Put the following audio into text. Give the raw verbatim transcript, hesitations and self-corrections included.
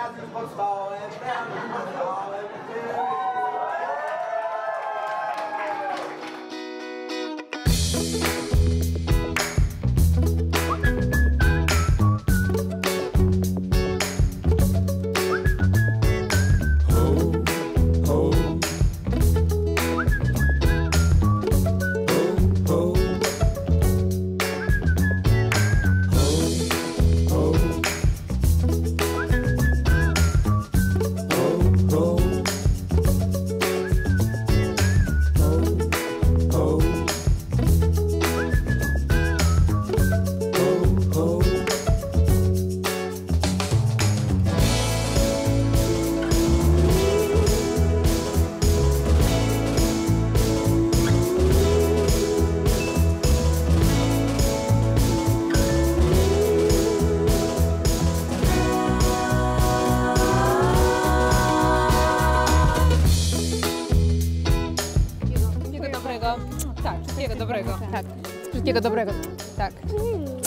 teraz już pod stołem, teraz już pod stołem. Tak, wszystkiego dobrego. Tak, wszystkiego dobrego. Tak.